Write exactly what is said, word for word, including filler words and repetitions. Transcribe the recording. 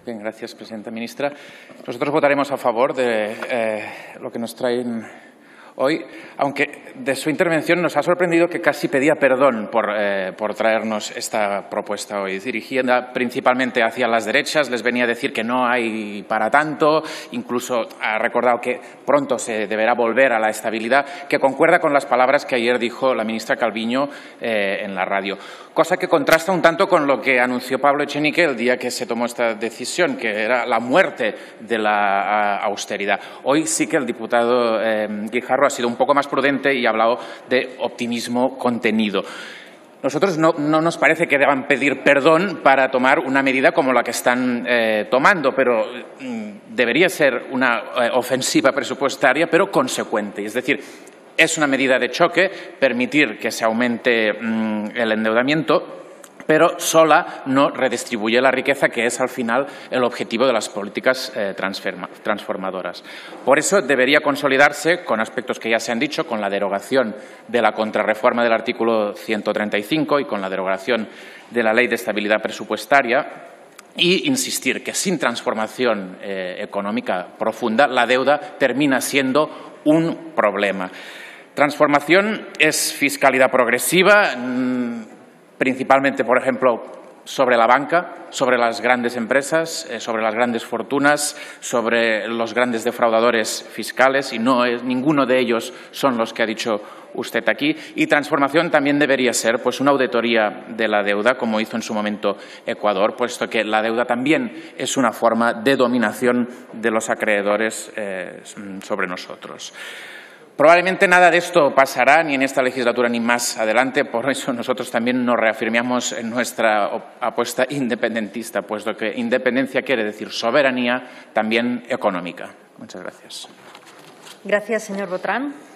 Bien, gracias, presidenta ministra. Nosotros votaremos a favor de eh, lo que nos traen hoy, aunque de su intervención nos ha sorprendido que casi pedía perdón por, eh, por traernos esta propuesta hoy, dirigida principalmente hacia las derechas. Les venía a decir que no hay para tanto, incluso ha recordado que pronto se deberá volver a la estabilidad, que concuerda con las palabras que ayer dijo la ministra Calviño eh, en la radio, cosa que contrasta un tanto con lo que anunció Pablo Echenique el día que se tomó esta decisión, que era la muerte de la austeridad. Hoy sí que el diputado eh, Guijarro ha sido un poco más prudente y ha hablado de optimismo contenido. Nosotros no, no nos parece que deban pedir perdón para tomar una medida como la que están eh, tomando, pero mm, debería ser una eh, ofensiva presupuestaria, pero consecuente. Es decir, es una medida de choque permitir que se aumente mm, el endeudamiento, pero sola no redistribuye la riqueza, que es al final el objetivo de las políticas eh, transformadoras. Por eso debería consolidarse con aspectos que ya se han dicho, con la derogación de la contrarreforma del artículo ciento treinta y cinco y con la derogación de la Ley de Estabilidad Presupuestaria, y insistir que sin transformación eh, económica profunda la deuda termina siendo un problema. Transformación es fiscalidad progresiva, mmm, principalmente, por ejemplo, sobre la banca, sobre las grandes empresas, eh, sobre las grandes fortunas, sobre los grandes defraudadores fiscales, y no es, ninguno de ellos son los que ha dicho usted aquí. Y transformación también debería ser pues, una auditoría de la deuda, como hizo en su momento Ecuador, puesto que la deuda también es una forma de dominación de los acreedores eh, sobre nosotros. Probablemente nada de esto pasará ni en esta legislatura ni más adelante, por eso nosotros también nos reafirmamos en nuestra apuesta independentista, puesto que independencia quiere decir soberanía, también económica. Muchas gracias. Gracias, señor Botrán.